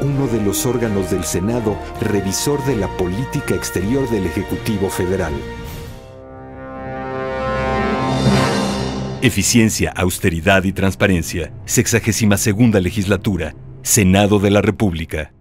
uno de los órganos del Senado revisor de la política exterior del Ejecutivo Federal. Eficiencia, austeridad y transparencia. 62ª legislatura. Senado de la República.